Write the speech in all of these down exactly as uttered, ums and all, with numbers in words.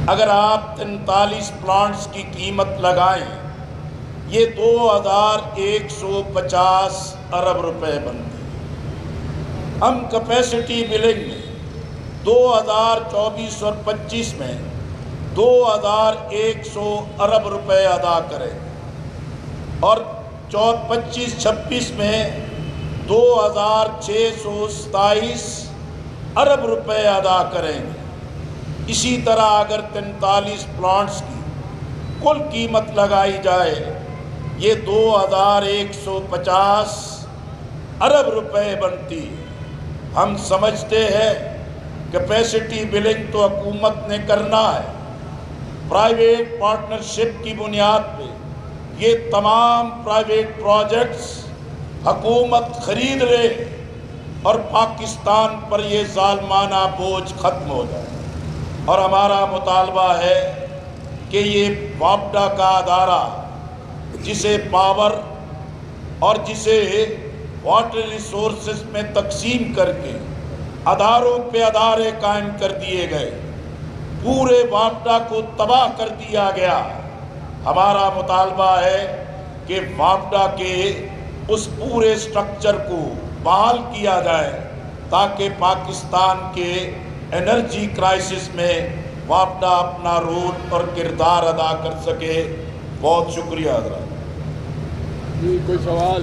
اگر آپ تینتالیس پلانٹس کی قیمت لگائیں یہ دو ہزار ایک سو پچاس ارب روپے بنتے ہیں۔ ہم کیپیسٹی بلنگ میں دو ہزار چوبیس اور پچیس میں دو ہزار ایک سو ارب روپے ادا کریں اور پچیس چھبیس میں دو ہزار چھ سو ستائیس ارب روپے ادا کریں گے۔ اسی طرح اگر تینتالیس پلانٹس کی کل قیمت لگائی جائے یہ دو ہزار ایک سو پچاس ارب روپے بنتی۔ ہم سمجھتے ہیں کیپیسٹی بلنگ تو حکومت نے کرنا ہے، پرائیویٹ پارٹنرشپ کی بنیاد پہ یہ تمام پرائیویٹ پروجیکٹس حکومت خرید لے اور پاکستان پر یہ ظالمانہ بوجھ ختم ہو جائے۔ اور ہمارا مطالبہ ہے کہ یہ وابڈا کا ادارہ جسے پاور اور جسے واٹر ریسورسز میں تقسیم کر کے اداروں پہ ادارے قائم کر دیے گئے، پورے وابڈا کو تباہ کر دیا گیا۔ ہمارا مطالبہ ہے کہ وابڈا کے اس پورے سٹرکچر کو بحال کیا جائے تاکہ پاکستان کے انرجی کرائسس میں وابڈا اپنا رول اور کردار ادا کر سکے۔ بہت شکریہ حضرات۔ جی کوئی سوال؟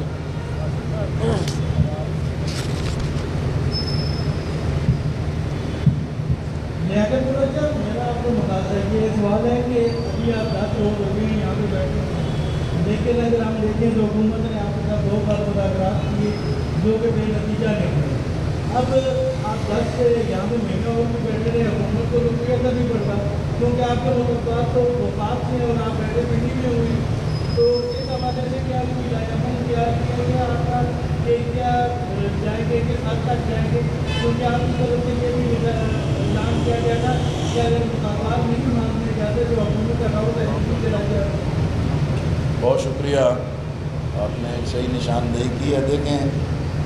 میرا آپ کو مطالبہ ہے یہ سوال ہے کہ ابھی آپ دس لوگ ہو گئے یہاں پہ بیٹھے ہیں، لیکن اگر ہم دیکھیں تو حکومت نے آپ کے ساتھ دو بار مذاکرات کیے جو کہ بے نتیجہ نکلے۔ اب آپ دس سے یہاں پہ مہینہ ہو کے بیٹھے رہے، حکومت کو روپیہ کا نہیں پڑتا کیونکہ آپ کے مطالبات تو وفاق سے اور آپ بیٹھے پنڈی میں ہوئی، تو اس حوالے سے کیا کوئی رائے عمل کیا کیا گیا آپ کا کہ کیا جائیں گے کہ حد تک جائیں گے؟ کیونکہ آپ کی طرف سے یہ بھی اعلان کیا گیا تھا کہ اگر مطالبات نہیں ماننے جاتے تو حکومت کا راؤ تحریک چلا جائے۔ بہت شکریہ، آپ نے صحیح نشاندہی کی ہے۔ دیکھیں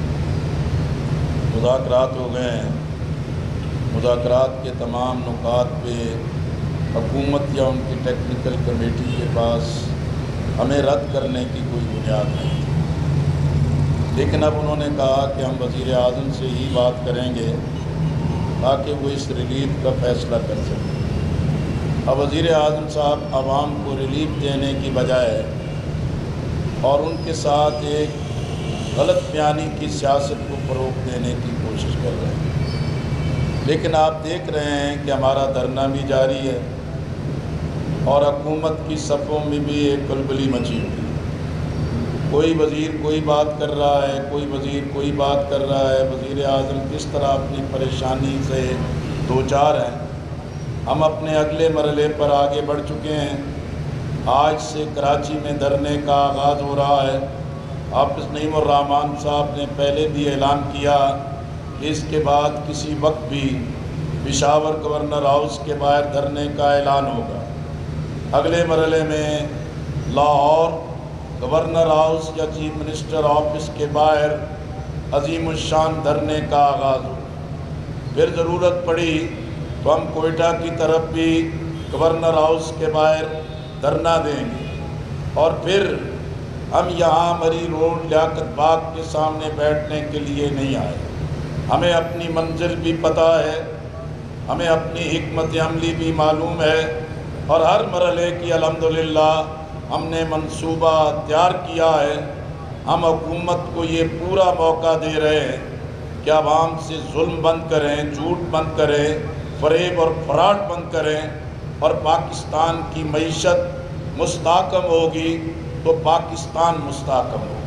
مذاکرات ہو گئے ہیں، مذاکرات کے تمام نکات پہ حکومت یا ان کی ٹیکنیکل کمیٹی کے پاس ہمیں رد کرنے کی کوئی بنیاد نہیں تھی، لیکن اب انہوں نے کہا کہ ہم وزیر اعظم سے ہی بات کریں گے تاکہ وہ اس ریلیف کا فیصلہ کر سکیں۔ اب وزیر اعظم صاحب عوام کو ریلیف دینے کی بجائے اور ان کے ساتھ ایک غلط بیانی کی سیاست کو فروغ دینے کی کوشش کر رہے ہیں۔ لیکن آپ دیکھ رہے ہیں کہ ہمارا دھرنا بھی جاری ہے اور حکومت کی صفوں میں بھی ایک کلبلی مچی ہوئی ہے۔ کوئی وزیر کوئی بات کر رہا ہے، کوئی وزیر کوئی بات کر رہا ہے۔ وزیر اعظم کس طرح اپنی پریشانی سے دوچار ہیں۔ ہم اپنے اگلے مرحلے پر آگے بڑھ چکے ہیں۔ آج سے کراچی میں دھرنے کا آغاز ہو رہا ہے۔ حافظ نعیم الرحمن صاحب نے پہلے بھی اعلان کیا کہ اس کے بعد کسی وقت بھی پشاور گورنر ہاؤس کے باہر دھرنے کا اعلان ہوگا۔ اگلے مرحلے میں لاہور گورنر ہاؤس یا چیف منسٹر آفس کے باہر عظیم الشان دھرنے کا آغاز ہوگا۔ پھر ضرورت پڑی تو ہم کوئٹہ کی طرف بھی گورنر ہاؤس کے باہر دھرنا دیں گے، اور پھر ہم یہاں مری روڈ لیاقت باغ کے سامنے بیٹھنے کے لیے نہیں آئے۔ ہمیں اپنی منزل بھی پتہ ہے، ہمیں اپنی حکمت عملی بھی معلوم ہے، اور ہر مرحلے کی الحمدللہ ہم نے منصوبہ تیار کیا ہے۔ ہم حکومت کو یہ پورا موقع دے رہے ہیں کہ عوام سے ظلم بند کریں، جھوٹ بند کریں، فریب اور فراڈ بند کریں، اور پاکستان کی معیشت مستحکم ہوگی تو پاکستان مستحکم ہوگا۔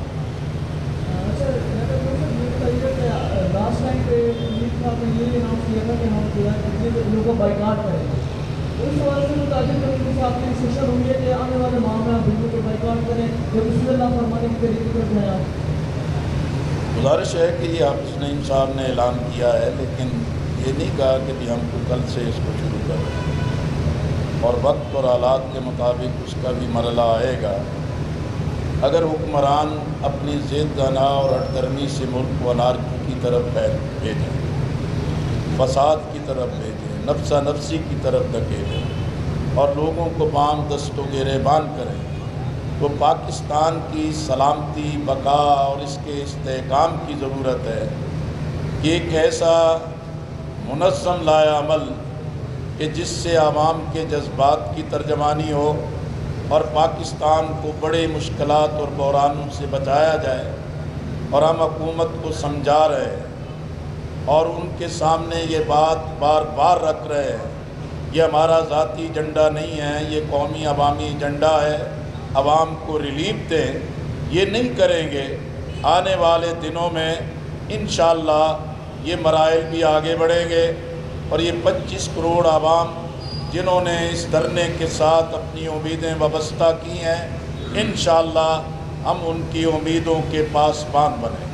لاسٹ ٹائم پہ آپ نے یہ اناؤنس کیا تھا کہ ہم بجلی کو بائیکاٹ کریں گے، اس حوالے سے متعلق کمیٹی سے آپ کی انسٹرکشن ہوئی ہے کہ آنے والے ماہ میں آپ بجلی کو بائیکاٹ کریں یا بسم اللہ فرمانے کی طریقے پر جائیں آپ؟ گزارش ہے کہ یہ حافظ نعیم صاحب نے اعلان کیا ہے، لیکن یہ نہیں کہا کہ بھی ہم کو کل سے اس کو شروع کر رہے ہیں، اور وقت اور حالات کے مطابق اس کا بھی مرحلہ آئے گا۔ اگر حکمران اپنی ضد زنا اور ہٹ درمی سے ملک کو انارکی کی طرف بھیجیں، فساد کی طرف بھیجیں، نفسا نفسی کی طرف دھکیلیں، اور لوگوں کو بام دست و گریبان کریں تو پاکستان کی سلامتی، بقا اور اس کے استحکام کی ضرورت ہے کہ ایک ایسا منظم لائحہ عمل کہ جس سے عوام کے جذبات کی ترجمانی ہو اور پاکستان کو بڑے مشکلات اور بحرانوں سے بچایا جائے۔ اور ہم حکومت کو سمجھا رہے ہیں اور ان کے سامنے یہ بات بار بار رکھ رہے ہیں، یہ ہمارا ذاتی ایجنڈا نہیں ہے، یہ قومی عوامی ایجنڈا ہے، عوام کو ریلیف دیں۔ یہ نہیں کریں گے، آنے والے دنوں میں انشاءاللہ یہ مراحل بھی آگے بڑھیں گے، اور یہ پچیس کروڑ عوام جنہوں نے اس دھرنے کے ساتھ اپنی امیدیں وابستہ کی ہیں، انشاءاللہ ہم ان کی امیدوں کے پاسبان بنیں۔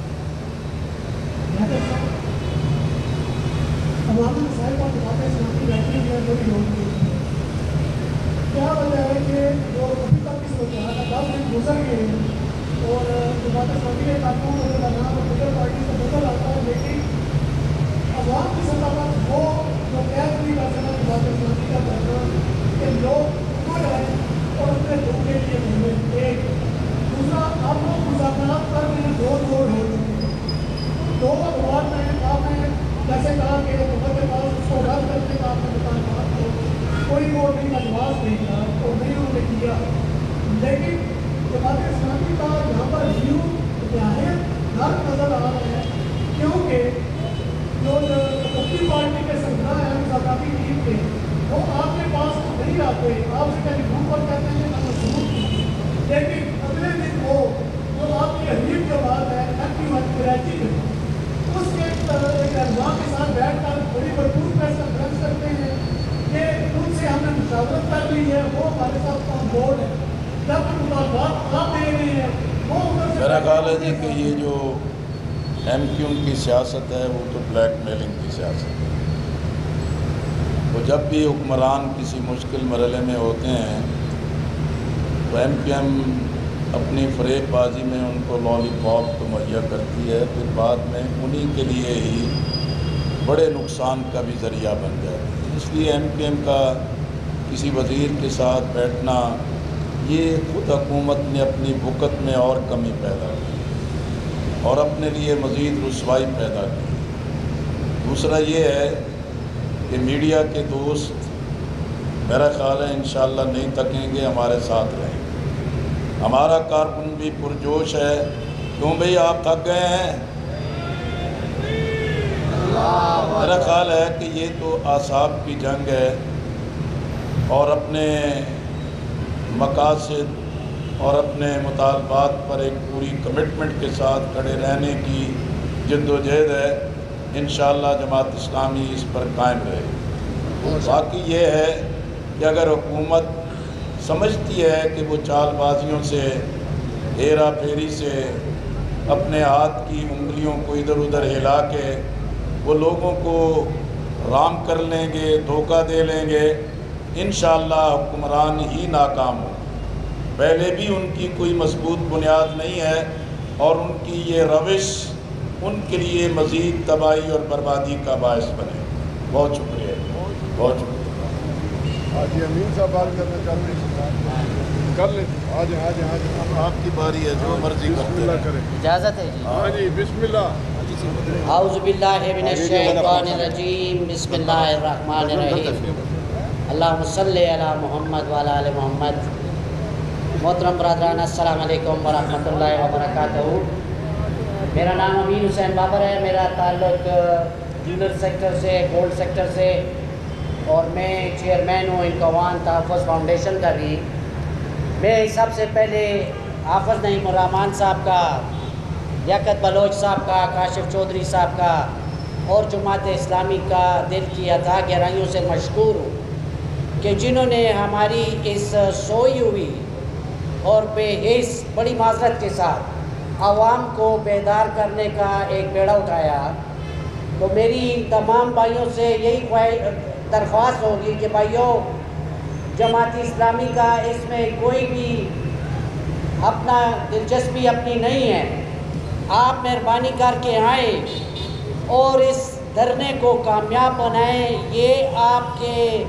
عوامی مسائل پر جماعت اسلامی بیٹھنے کی بڑی ہوگی، کیا وجہ ہے کہ جو ابھی تک کی صورتحال دس دن گزر گئے ہیں اور جماعت اسلامی کے کارکنوں کو نام اور دیگر پارٹی سے بدل آتا ہے، لیکن عوام کی سطح پر وہ جو قید نہیں کر سکتا جماعت اسلامی کا پیغام کہ لوگ امر ہیں اور اپنے دکھ کے لیے محنت۔ ایک دوسرا، آپ لوگ مذاکرات کر رہے ہیں، دو دور ہو چکے ہیں، دو کا بعد میں آپ نے جیسے کہا کہ حکومت کے پاس اس کو رد کرنے کا آپ نے بتایا تو کوئی ووٹ نہیں کا جواز نہیں تھا اور نہیں انہوں نے کیا، لیکن جماعت اسلامی کا یہاں پر ویو نہایت نرم نظر آ رہا ہے، کیونکہ جو حکومتی پارٹی کے سربراہ ہیں مذاکراتی ٹیم کے، وہ آپ کے پاس نہیں آتے، آپ سے ٹیلی فون پر کہتے ہیں کہ مضبوط کی، لیکن اگلے دن وہ جو آپ کی حریف جو بات ہے ایکٹیو کراچی میں اس کے ایک اعلان کے ساتھ بیٹھ کر بڑی بھرپور پریس کانفرنس کرتے ہیں کہ ان سے ہم نے مشاورت کر لی ہے، وہ ہمارے ساتھ آن بورڈ ہے، جب مطالبات آپ دے رہے ہیں وہ ادھر سے میرا خیال ہے جی کہ یہ جو ایم کیو ایم کی سیاست ہے وہ تو بلیک میلنگ کی سیاست ہے۔ تو جب بھی حکمران کسی مشکل مرحلے میں ہوتے ہیں تو ایم کیو ایم اپنی فریب بازی میں ان کو لالی پاپ تو مہیا کرتی ہے، پھر بعد میں انہی کے لیے ہی بڑے نقصان کا بھی ذریعہ بن جاتی ہے۔ اس لیے ایم کیو ایم کا کسی وزیر کے ساتھ بیٹھنا یہ خود حکومت نے اپنی بھکت میں اور کمی پیدا کی اور اپنے لیے مزید رسوائی پیدا کی۔ دوسرا یہ ہے کہ میڈیا کے دوست میرا خیال ہے انشاءاللہ نہیں تھکیں گے، ہمارے ساتھ رہیں گے۔ ہمارا کارکن بھی پرجوش ہے، کیوں بھئی آپ تھک گئے ہیں؟ میرا خیال ہے کہ یہ تو اعصاب کی جنگ ہے اور اپنے مقاصد اور اپنے مطالبات پر ایک پوری کمٹمنٹ کے ساتھ کھڑے رہنے کی جد و جہد ہے۔ انشاءاللہ جماعت اسلامی اس پر قائم رہے گی۔ باقی یہ ہے کہ اگر حکومت سمجھتی ہے کہ وہ چال بازیوں سے، ہیرا پھیری سے اپنے ہاتھ کی انگلیوں کو ادھر ادھر ہلا کے وہ لوگوں کو رام کر لیں گے، دھوکہ دے لیں گے، انشاءاللہ حکمران ہی ناکام ہو۔ پہلے بھی ان کی کوئی مضبوط بنیاد نہیں ہے اور ان کی یہ روش ان کے لیے مزید تباہی اور بربادی کا باعث بنے۔ بہت شکریہ، بہت شکریہ۔ حاجی امین صاحب بات کرنا چاہتے ہیں، کر لیں۔ آج آج آج آپ کی باری ہے، جو مرضی بسم کرتے اللہ ہیں۔ کریں۔ اجازت ہے جی؟ ہاں جی، بسم اللہ۔ اعوذ باللہ من الشیطان الرجیم، بسم اللہ الرحمن الرحیم، اللہم صلی علی محمد وعلی آل محمد۔ محترم برادران، السلام علیکم ورحمۃ اللہ وبرکاتہ۔ میرا نام امین حسین بابر ہے، میرا تعلق جنرل سیکٹر سے، گولڈ سیکٹر سے، اور میں چیئرمین ہوں انکوان تحفظ فاؤنڈیشن کا بھی۔ میں سب سے پہلے حافظ نعیم الرحمان صاحب کا، لیاقت بلوچ صاحب کا، کاشف چودھری صاحب کا اور جماعت اسلامی کا دل کی اعضاء گہرائیوں سے مشکور ہوں کہ جنہوں نے ہماری اس سوئی ہوئی اور بے حس بڑی معذرت کے ساتھ عوام کو بیدار کرنے کا ایک بیڑا اٹھایا۔ تو میری تمام بھائیوں سے یہی درخواست ہوگی کہ بھائیوں، جماعت اسلامی کا اس میں کوئی بھی اپنا دلچسپی اپنی نہیں ہے، آپ مہربانی کر کے آئیں اور اس دھرنے کو کامیاب بنائیں۔ یہ آپ کے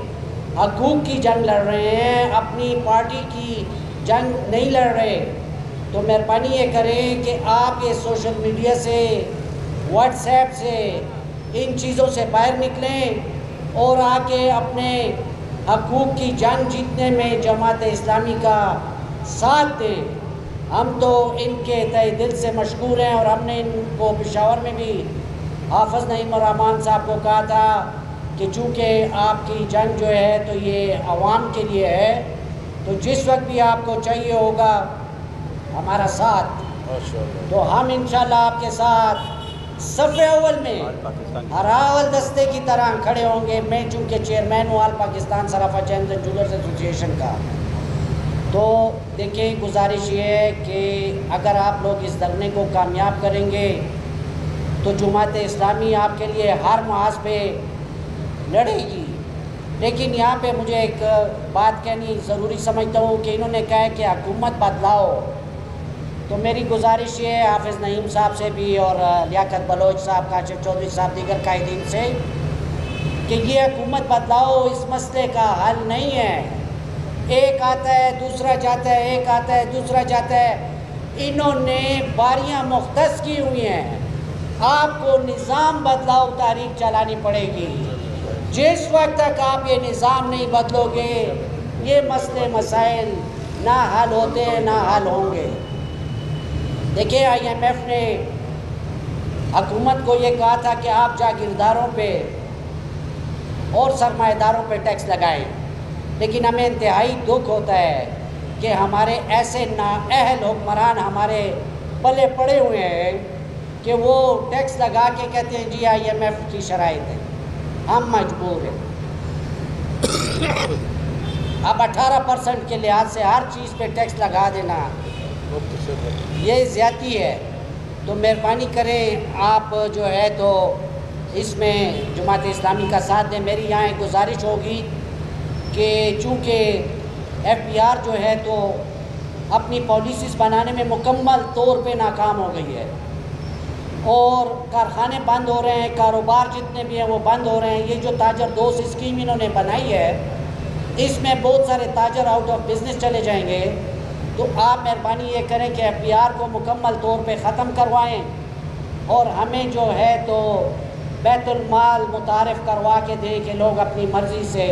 حقوق کی جنگ لڑ رہے ہیں، اپنی پارٹی کی جنگ نہیں لڑ رہے، تو مہربانی یہ کریں کہ آپ یہ سوشل میڈیا سے، واٹس ایپ سے، ان چیزوں سے باہر نکلیں اور آ کے اپنے حقوق کی جنگ جیتنے میں جماعت اسلامی کا ساتھ دیں۔ ہم تو ان کے تہ دل سے مشکور ہیں، اور ہم نے ان کو پشاور میں بھی حافظ نعیم الرحمان صاحب کو کہا تھا کہ چونکہ آپ کی جنگ جو ہے تو یہ عوام کے لیے ہے، تو جس وقت بھی آپ کو چاہیے ہوگا ہمارا ساتھ، تو ہم انشاءاللہ آپ کے ساتھ صف اول میں ہراول دستے کی طرح کھڑے ہوں گے۔ میں چونکہ چیئرمین ہوں آل پاکستان صرافہ chains and jewellers association کا، تو دیکھیں گزارش یہ ہے کہ اگر آپ لوگ اس دھرنے کو کامیاب کریں گے تو جماعت اسلامی آپ کے لیے ہر محاذ پہ لڑے گی۔ لیکن یہاں پہ مجھے ایک بات کہنی ضروری سمجھتا ہوں کہ انہوں نے کہا ہے کہ حکومت بدلاؤ، تو میری گزارش یہ ہے حافظ نعیم صاحب سے بھی اور لیاقت بلوچ صاحب، کاشف چودھری صاحب، دیگر قائدین سے، کہ یہ حکومت بدلاؤ اس مسئلے کا حل نہیں ہے۔ ایک آتا ہے دوسرا جاتا ہے، ایک آتا ہے دوسرا جاتا ہے، انہوں نے باریاں مختص کی ہوئی ہیں۔ آپ کو نظام بدلاؤ تحریک چلانی پڑے گی۔ جس وقت تک آپ یہ نظام نہیں بدلو گے یہ مسئلے مسائل نہ حل ہوتے ہیں نہ حل ہوں گے۔ دیکھیں آئی ایم ایف نے حکومت کو یہ کہا تھا کہ آپ جاگیرداروں پہ اور سرمایہ داروں پہ ٹیکس لگائیں، لیکن ہمیں انتہائی دکھ ہوتا ہے کہ ہمارے ایسے نااہل حکمران ہمارے پلے پڑے ہوئے ہیں کہ وہ ٹیکس لگا کے کہتے ہیں جی آئی ایم ایف کی شرائط ہے، ہم مجبور ہیں۔ اب اٹھارہ پرسنٹ کے لحاظ سے ہر چیز پہ ٹیکس لگا دینا یہ زیادتی ہے، تو مہربانی کریں آپ جو ہے تو اس میں جماعت اسلامی کا ساتھ دیں۔ میری یہاں ایک گزارش ہوگی کہ چونکہ ایف بی آر جو ہے تو اپنی پالیسیز بنانے میں مکمل طور پہ ناکام ہو گئی ہے، اور کارخانے بند ہو رہے ہیں، کاروبار جتنے بھی ہیں وہ بند ہو رہے ہیں۔ یہ جو تاجر دوست اسکیم انہوں نے بنائی ہے اس میں بہت سارے تاجر آؤٹ آف بزنس چلے جائیں گے، تو آپ مہربانی یہ کریں کہ ایف بی آر کو مکمل طور پہ ختم کروائیں، اور ہمیں جو ہے تو بیت المال متعارف کروا کے دیں کہ لوگ اپنی مرضی سے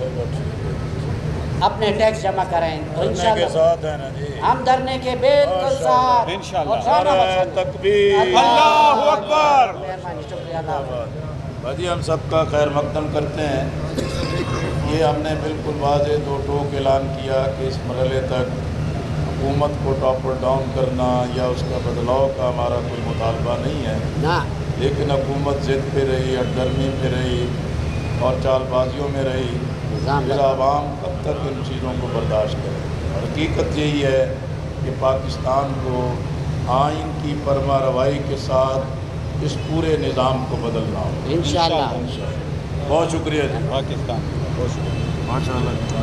اپنے ٹیکس جمع کریں۔ تو انشاءاللہ ہم دھرنے کے بالکل ساتھ انشاءاللہ۔ تکبیر، اللہ اکبر۔ مہربانی، شکریہ، اللہ۔ بھاجی ہم سب کا خیر مقدم کرتے ہیں۔ یہ ہم نے بالکل واضح دو ٹوک اعلان کیا کہ اس مرحلے تک حکومت کو ٹاپر ڈاؤن کرنا یا اس کا بدلاؤ کا ہمارا کوئی مطالبہ نہیں ہے، لیکن حکومت ضد پہ رہی، ہٹ درمی پہ رہی اور چال بازیوں میں رہی، پھر عوام کب تک ان چیزوں کو برداشت کرے؟ اور حقیقت یہی ہے کہ پاکستان کو آئین کی فرما روائی کے ساتھ اس پورے نظام کو بدلنا ہوگا انشاءاللہ۔ بہت شکریہ جی۔ پاکستان بہت شکریہ، ماشاء اللہ۔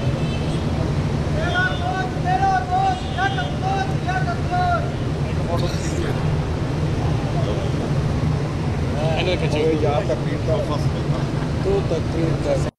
تو تقریر